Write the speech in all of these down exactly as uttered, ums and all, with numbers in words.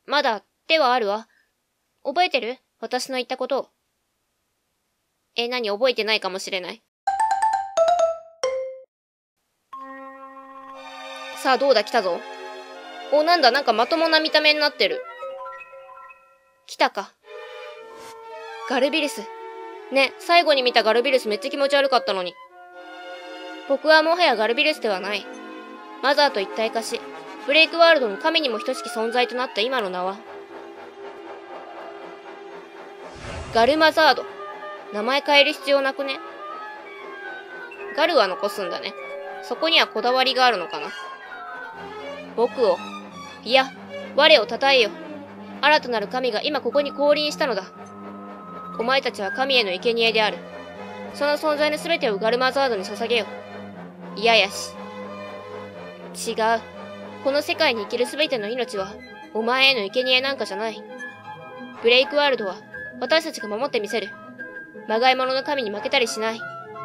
まだ手はあるわ。覚えてる？私の言ったことを。え、何覚えてないかもしれない。さあ、どうだ、来たぞ。お、なんだ、なんかまともな見た目になってる。来たか。ガルビルス。ね、最後に見たガルビルスめっちゃ気持ち悪かったのに。僕はもはやガルビルスではない。マザーと一体化し、ブレイクワールドの神にも等しき存在となった今の名は、ガルマザード。名前変える必要なくね？ガルは残すんだね。そこにはこだわりがあるのかな。僕を、いや、我を称えよ。新たなる神が今ここに降臨したのだ。お前たちは神への生贄である。その存在の全てをガルマザードに捧げよ。嫌やし。違う。この世界に生きる全ての命は、お前への生贄なんかじゃない。ブレイクワールドは、私たちが守ってみせる。まがい物の神に負けたりしない。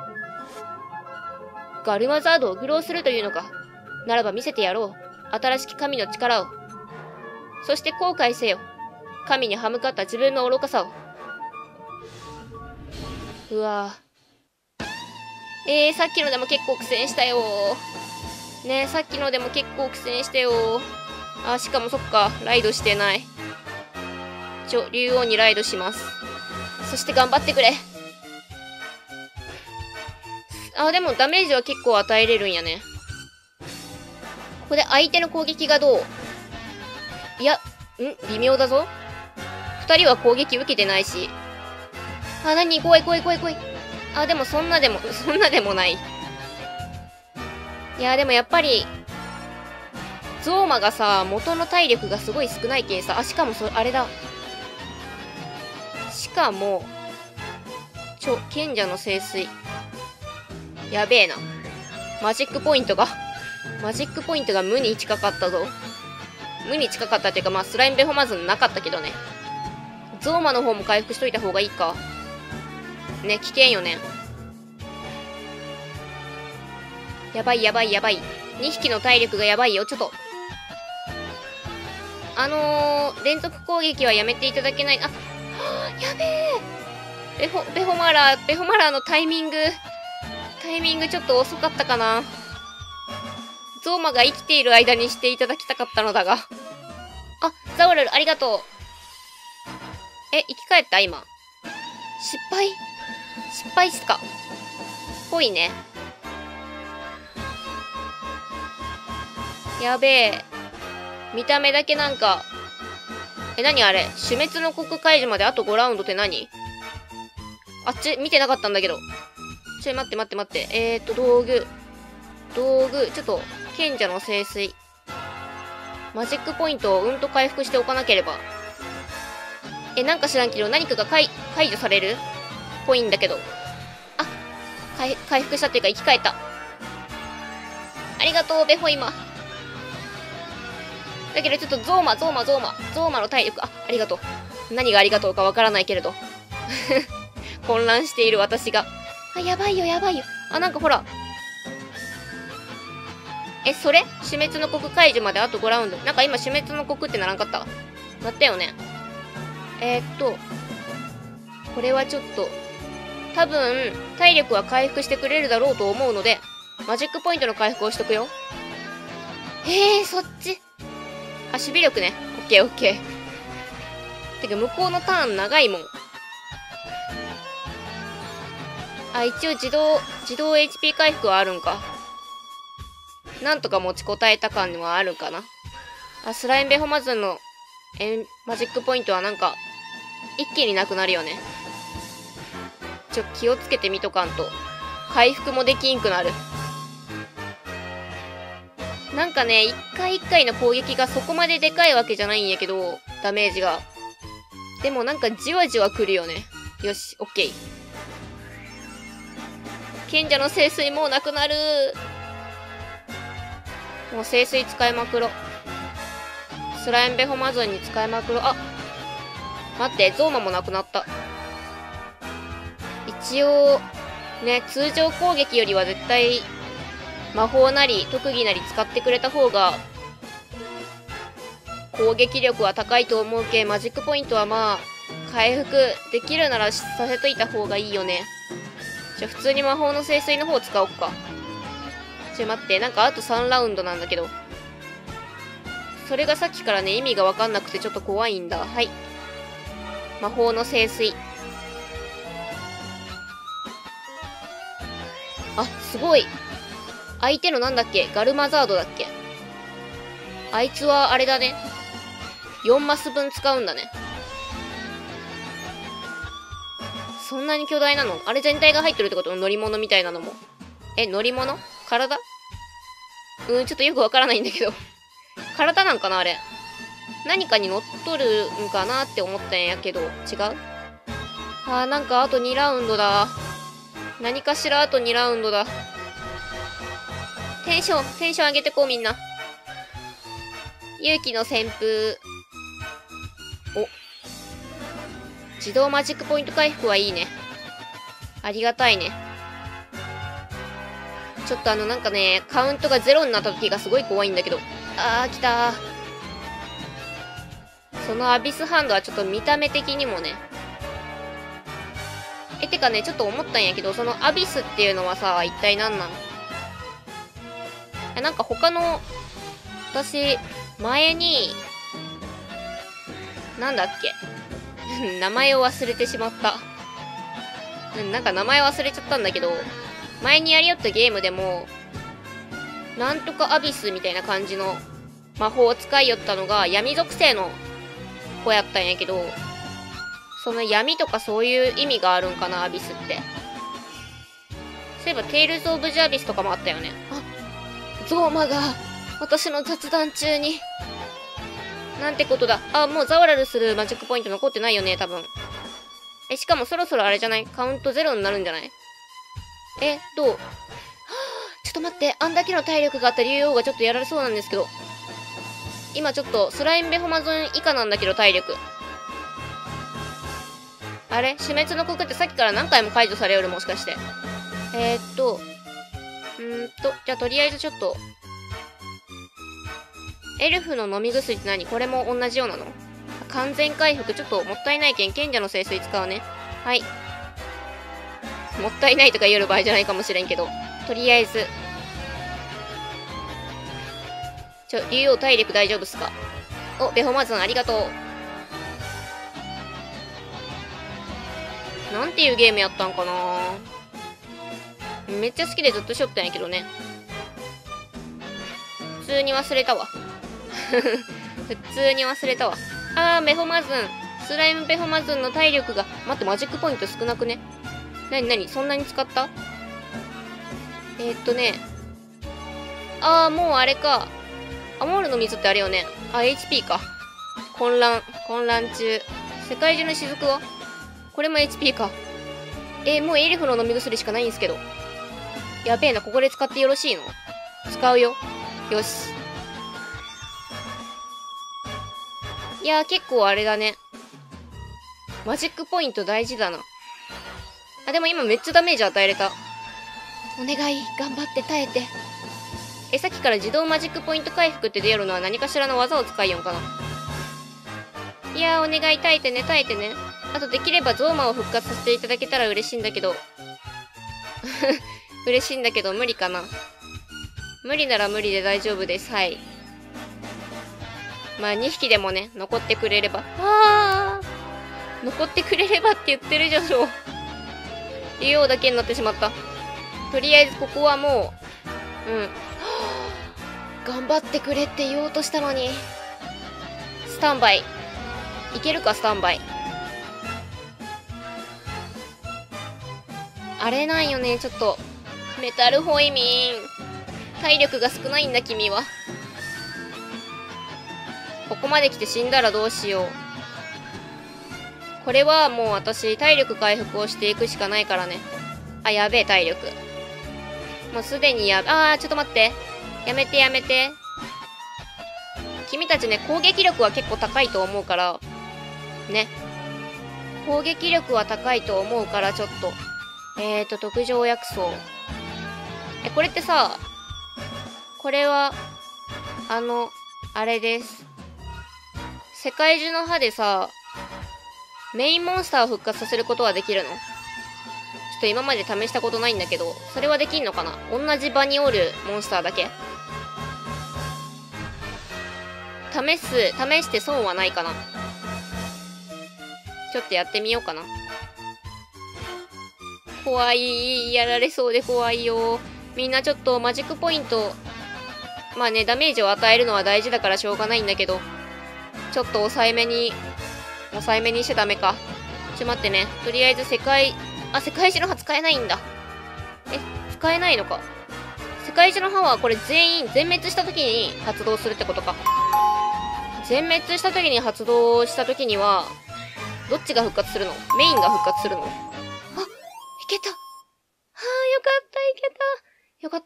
ガルマザードを愚弄するというのか。ならば見せてやろう。新しき神の力を。そして後悔せよ。神に歯向かった自分の愚かさを。うわぁ。えー、さっきのでも結構苦戦したよー。ねえ、さっきのでも結構苦戦したよー。あ、しかもそっか、ライドしてない。ちょ、竜王にライドします。そして頑張ってくれ。あ、でもダメージは結構与えれるんやね。ここで相手の攻撃がどう？いや、ん？微妙だぞ。二人は攻撃受けてないし。あ、なに？怖い怖い怖い怖い。あ、でもそんなでも、そんなでもない。いや、でもやっぱり、ゾーマがさ、元の体力がすごい少ないけんさ。あ、しかもそ、あれだ。しかも、ちょ、賢者の聖水。やべえな。マジックポイントが、マジックポイントが無に近かったぞ。無に近かったっていうか、まあ、スライムベホマズンなかったけどね。ゾーマの方も回復しといた方がいいか。ね、危険よね。やばいやばいやばい。にひきの体力がやばいよ。ちょっと。あのー、連続攻撃はやめていただけない。あ、はあ、やべえ。ベホ、ベホマラー、ベホマラーのタイミング。タイミングちょっと遅かったかな。ゾーマが生きている間にしていただきたかったのだが。あ、ザオラル、ありがとう。え、生き返った今。失敗失敗っすか。ぽいね。やべえ。見た目だけなんか。え、なにあれ？死滅の国解除まであとごラウンドって何？あっち、見てなかったんだけど。ちょい待って待って待って。えーっと、道具。道具。ちょっと、賢者の聖水。マジックポイントをうんと回復しておかなければ。え、なんか知らんけど、何かが解、解除されるぽいんだけど。あ、回、回復したっていうか生き返った。ありがとう、ベホイマ。だけどちょっとゾーマ、ゾーマ、ゾーマ。ゾーマの体力、あ、ありがとう。何がありがとうかわからないけれど。混乱している私が。あ、やばいよ、やばいよ。あ、なんかほら。え、それ？死滅の国解除まであとごラウンド。なんか今死滅の国ってならんかった？なったよね。えー、っと。これはちょっと。多分、体力は回復してくれるだろうと思うので、マジックポイントの回復をしとくよ。えー、そっち。あ、守備力ね。オッケーオッケー。てか、向こうのターン長いもん。あ、一応自動、自動 エイチピー 回復はあるんか。なんとか持ちこたえた感はあるかな。あ、スライムベホマズンのえマジックポイントはなんか、一気になくなるよね。ちょ、気をつけてみとかんと。回復もできんくなる。なんかね、一回一回の攻撃がそこまででかいわけじゃないんやけど、ダメージが。でもなんかじわじわ来るよね。よし、オッケー。賢者の聖水もうなくなる。もう聖水使いまくろ。スライムベホマズンに使いまくろ。あ、待って、ゾーマもなくなった。一応、ね、通常攻撃よりは絶対、魔法なり特技なり使ってくれた方が、 攻撃力は高いと思うけ、マジックポイントはまあ、回復できるならさせといた方がいいよね。じゃあ普通に魔法の聖水の方使おっか。ちょ、待って、なんかあとさんラウンドなんだけど。それがさっきからね、意味がわかんなくてちょっと怖いんだ。はい。魔法の聖水。あ、すごい。相手のなんだっけ、ガルマザードだっけ。あいつはあれだね。よんマス分使うんだね。そんなに巨大なの？あれ全体が入ってるってこと？乗り物みたいなのも。え、乗り物？体？うん、ちょっとよくわからないんだけど。体なんかなあれ。何かに乗っとるんかなって思ったんやけど、違う？あー、なんかあとにラウンドだ。何かしらあとにラウンドだ。テンション、テンション上げてこうみんな。勇気の旋風。お。自動マジックポイント回復はいいね。ありがたいね。ちょっとあのなんかね、カウントがゼロになった時がすごい怖いんだけど。あー、来たー。そのアビスハンドはちょっと見た目的にもね。え、てかね、ちょっと思ったんやけど、そのアビスっていうのはさ、一体何なの？え、なんか他の、私、前に、なんだっけ名前を忘れてしまった。なんか名前忘れちゃったんだけど、前にやりよったゲームでも、なんとかアビスみたいな感じの魔法を使いよったのが闇属性の子やったんやけど、その闇とかそういう意味があるんかな、アビスって。そういえば、テイルズ・オブ・ジャービスとかもあったよね。あ、ゾーマが、私の雑談中に。なんてことだ。あ、もうザワラルするマジックポイント残ってないよね、多分。え、しかもそろそろあれじゃない？カウントゼロになるんじゃない？え、どう？はぁ、ちょっと待って、あんだけの体力があった竜王がちょっとやられそうなんですけど。今ちょっと、スライムベホマゾン以下なんだけど、体力。あれ？死滅の国ってさっきから何回も解除されよる、もしかして。えー、っと、うーんと、じゃあとりあえずちょっと、エルフの飲み薬って何？これも同じようなの？完全回復。ちょっともったいないけん、賢者の聖水使うね。はい。もったいないとか言える場合じゃないかもしれんけど。とりあえず。ちょ、竜王体力大丈夫っすか？お、ベホマズンありがとう。なんていうゲームやったんかな？めっちゃ好きでずっとしよったんやけどね。普通に忘れたわ。普通に忘れたわ。あー、ベホマズン。スライムベホマズンの体力が、待って、マジックポイント少なくね？なになに？そんなに使った？えー、っとね。あー、もうあれか。アモールの水ってあれよね。あ、エイチピー か。混乱。混乱中。世界中の雫は？これも エイチピー か。えー、もうエリフの飲み薬しかないんすけど。やべえな、ここで使ってよろしいの？使うよ。よし。いやー、結構あれだね。マジックポイント大事だな。あ、でも今めっちゃダメージ与えれた。お願い、頑張って耐えて。え、さっきから自動マジックポイント回復って出るのは何かしらの技を使いよんかな。いやー、お願い、耐えてね、耐えてね。あとできればゾーマを復活させていただけたら嬉しいんだけど。嬉しいんだけど、無理かな。無理なら無理で大丈夫です。はい。まあ、にひきでもね、残ってくれれば。あー、残ってくれればって言ってるじゃん、しょ。竜王だけになってしまった。とりあえずここはもう、うん。頑張ってくれって言おうとしたのに。スタンバイ。いけるか、スタンバイ。あれなんよね、ちょっと。メタルホイミン。体力が少ないんだ、君は。ここまで来て死んだらどうしよう。これはもう私、体力回復をしていくしかないからね。あ、やべえ、体力。もうすでにやべ、あー、ちょっと待って。やめてやめて。君たちね、攻撃力は結構高いと思うから。ね。攻撃力は高いと思うから、ちょっと。えーと、特上薬草。え、これってさ、これは、あの、あれです。 世界中の歯でさ、メインモンスターを復活させることはできるの？ちょっと今まで試したことないんだけど、それはできんのかな？同じ場におるモンスターだけ？試す、試して損はないかな？ちょっとやってみようかな。怖い。やられそうで怖いよ。みんなちょっとマジックポイント、まあね、ダメージを与えるのは大事だからしょうがないんだけど、ちょっと抑えめに、抑えめにしちゃダメか。ちょ、待ってね。とりあえず世界、あ、世界中の歯使えないんだ。え、使えないのか。世界中の歯はこれ全員全滅した時に発動するってことか。全滅した時に発動した時には、どっちが復活するの？メインが復活するの？あ、いけた。はあ、よかった、いけた。よかった。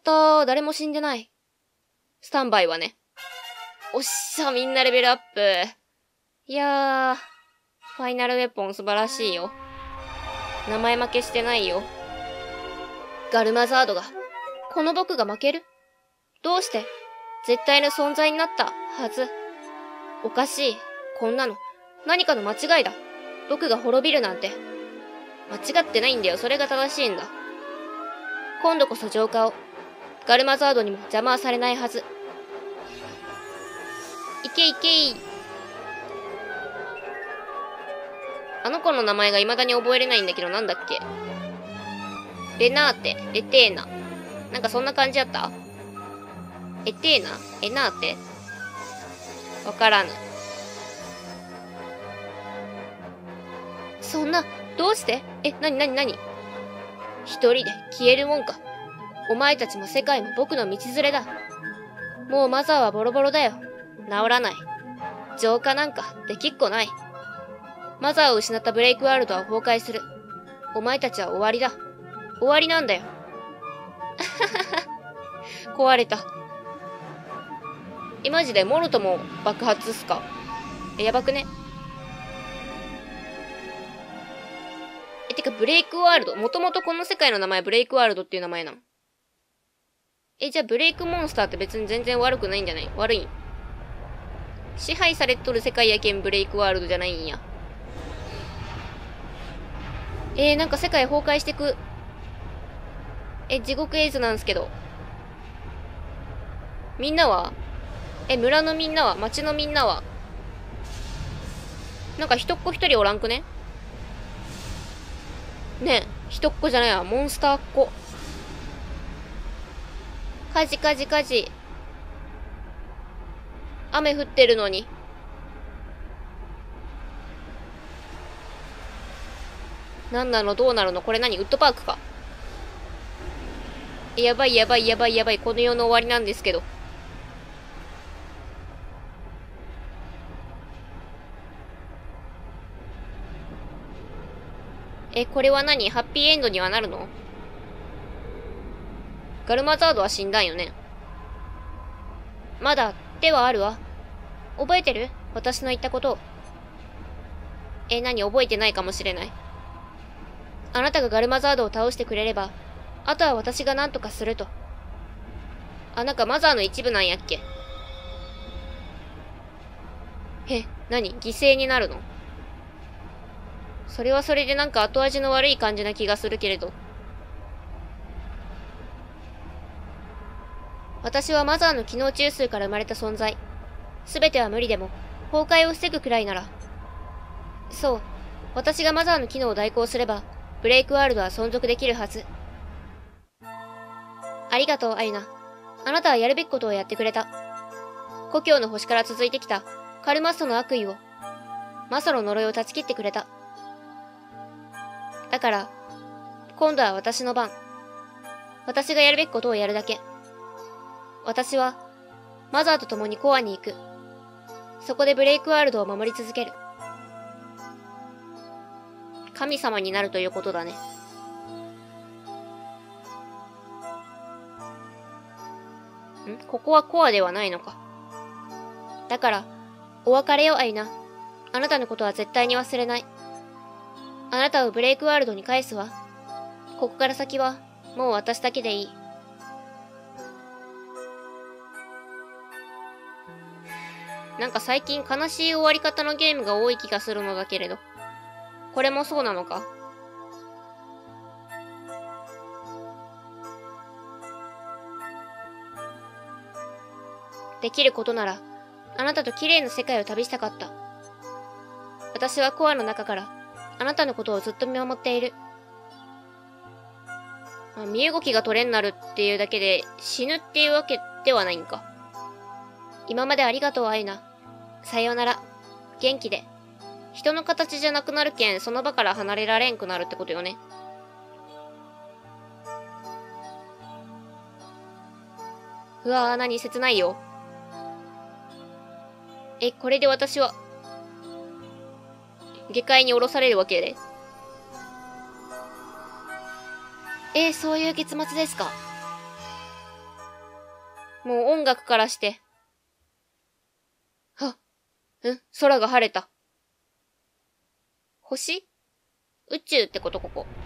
誰も死んでない。スタンバイはね。おっしゃ、みんなレベルアップ。いやー、ファイナルウェポン素晴らしいよ。名前負けしてないよ。ガルマザードが、この僕が負ける？どうして？絶対の存在になったはず。おかしい。こんなの、何かの間違いだ。僕が滅びるなんて。間違ってないんだよ。それが正しいんだ。今度こそ浄化を。ガルマザードにも邪魔はされないはず。いけいけい。あの子の名前が未だに覚えれないんだけど、なんだっけ？レナーテ、レテーナ。なんかそんな感じやった？エテーナ？エナーテ？わからぬ。そんな、どうして？え、なになになに？一人で消えるもんか。お前たちも世界も僕の道連れだ。もうマザーはボロボロだよ。治らない。浄化なんかできっこない。マザーを失ったブレイクワールドは崩壊する。お前たちは終わりだ。終わりなんだよ。壊れた。え、マジでモルトも爆発っすか？え、やばくね？え、てかブレイクワールド、もともとこの世界の名前ブレイクワールドっていう名前なの？え、じゃあブレイクモンスターって別に全然悪くないんじゃない？悪いん？支配されとる世界やけんブレイクワールドじゃないんや。えー、なんか世界崩壊してく。え、地獄絵図なんすけど。みんなは？え、村のみんなは？町のみんなは？なんか一っ子一人おらんくね？ねえ、一っ子じゃないわ。モンスターっ子。火事火事火事。雨降ってるのに。なんなの？どうなるの？これ何？ウッドパークか？やばいやばいやばいやばい。この世の終わりなんですけど。え、これは何？ハッピーエンドにはなるの？ガルマザードは死んだんよね。まだ、手はあるわ。覚えてる？私の言ったことを。え、何？覚えてないかもしれない。あなたがガルマザードを倒してくれれば、あとは私が何とかすると。あ、なんかマザーの一部なんやっけ？え、何？犠牲になるの？それはそれでなんか後味の悪い感じな気がするけれど。私はマザーの機能中枢から生まれた存在。すべては無理でも、崩壊を防ぐくらいなら。そう。私がマザーの機能を代行すれば、ブレイクワールドは存続できるはず。ありがとう、アユナ。あなたはやるべきことをやってくれた。故郷の星から続いてきたカルマッソの悪意を、マサの呪いを断ち切ってくれた。だから、今度は私の番。私がやるべきことをやるだけ。私は、マザーと共にコアに行く。そこでブレイクワールドを守り続ける。神様になるということだね。ん？ここはコアではないのか。だから、お別れよ、アイナ。あなたのことは絶対に忘れない。あなたをブレイクワールドに返すわ。ここから先は、もう私だけでいい。 なんか最近悲しい終わり方のゲームが多い気がするのだけれど。これもそうなのか？できることなら、あなたと綺麗な世界を旅したかった。私はコアの中から、あなたのことをずっと見守っている。まあ、身動きが取れんなるっていうだけで死ぬっていうわけではないんか。今までありがとう、アイナ。さようなら。元気で。人の形じゃなくなるけん、その場から離れられんくなるってことよね。うわぁ、何切ないよ。え、これで私は、下界に降ろされるわけで。えー、そういう結末ですか。もう音楽からして。はっ、うん、空が晴れた。星？宇宙ってこと、ここ。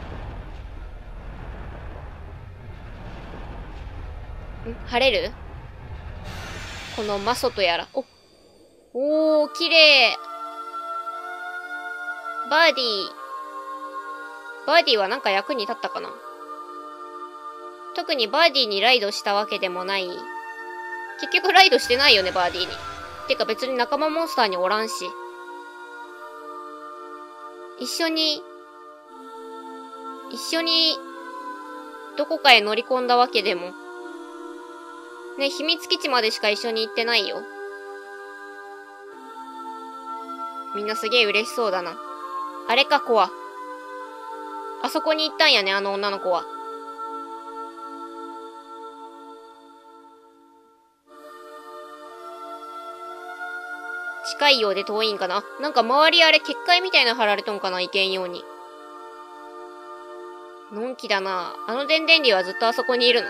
ん、晴れる？このマソとやら。お、おー、綺麗。バーディー。バーディーはなんか役に立ったかな？特にバーディーにライドしたわけでもない。結局ライドしてないよね、バーディーに。てか別に仲間モンスターにおらんし。一緒に、一緒に、どこかへ乗り込んだわけでも。ね、秘密基地までしか一緒に行ってないよ。みんなすげえ嬉しそうだな。あれか、コア。あそこに行ったんやね、あの女の子は。近いようで遠いんかな。なんか周りあれ結界みたいな貼られとんかな、行けんように。のんきだな。あの電電竜はずっとあそこにいるの。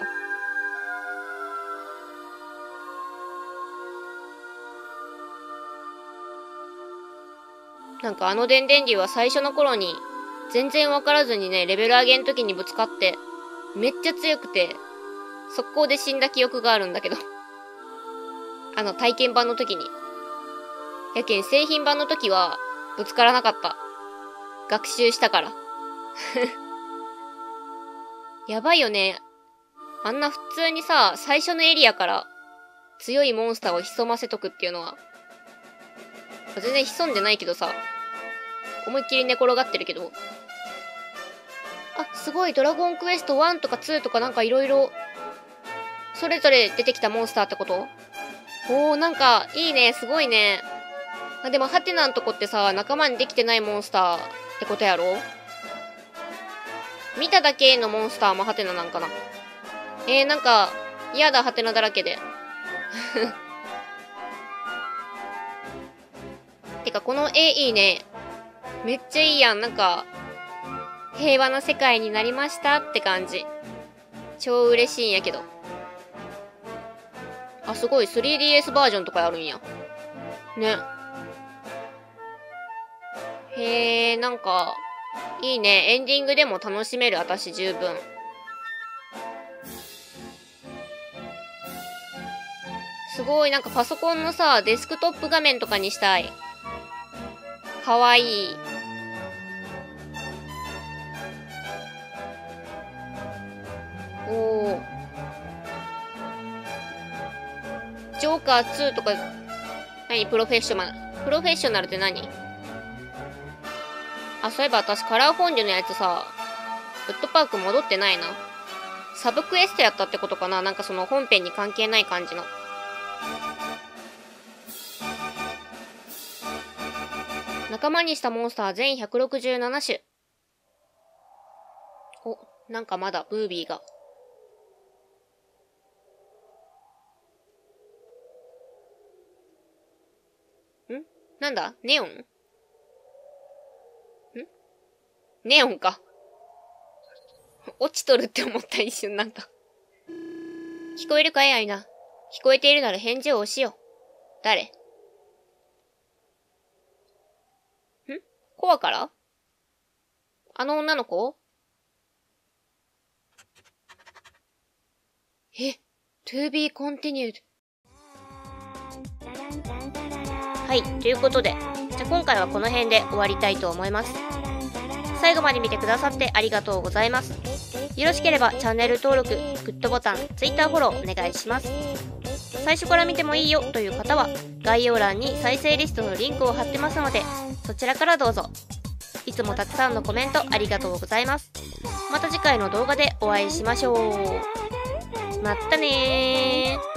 なんかあの電電竜は最初の頃に全然わからずにね、レベル上げん時にぶつかってめっちゃ強くて速攻で死んだ記憶があるんだけどあの体験版の時に。やけん製品版の時はぶつからなかった。学習したからやばいよね。あんな普通にさ、最初のエリアから強いモンスターを潜ませとくっていうのは、全然潜んでないけどさ、思いっきり寝転がってるけど。あ、すごい、ドラゴンクエストワンとかツーとかなんかいろいろ、それぞれ出てきたモンスターってこと？おー、なんか、いいね、すごいね。あ、でも、ハテナんとこってさ、仲間にできてないモンスターってことやろ？見ただけのモンスターもハテナなんかな。えー、なんか、嫌だ、ハテナだらけで。てか、この絵いいね。めっちゃいいやん。なんか、平和な世界になりましたって感じ。超嬉しいんやけど。あ、すごい。スリーディーエス バージョンとかあるんや。ね。へえ、なんか、いいね。エンディングでも楽しめる、私十分。すごい、なんかパソコンのさ、デスクトップ画面とかにしたい。かわいい。おー。ジョーカーツーとか、何プロフェッショナル。プロフェッショナルって何？あ、そういえば私カラーフォンデュのやつさ、ウッドパーク戻ってないな。サブクエストやったってことかな？なんかその本編に関係ない感じの。仲間にしたモンスター全ひゃくろくじゅうなな種。お、なんかまだブービーが。ん？なんだ？ネオン？ん？ネオンか。落ちとるって思った一瞬なんか。聞こえるかいアイナ。聞こえているなら返事を押しよう。誰？ん？コアから？あの女の子？え、to be continued。 はい、ということで、じゃあ今回はこの辺で終わりたいと思います。最後まで見てくださってありがとうございます。よろしければチャンネル登録、グッドボタン、Twitter フォローお願いします。最初から見てもいいよという方は、概要欄に再生リストのリンクを貼ってますので、そちらからどうぞ。いつもたくさんのコメントありがとうございます。また次回の動画でお会いしましょう。まったねー。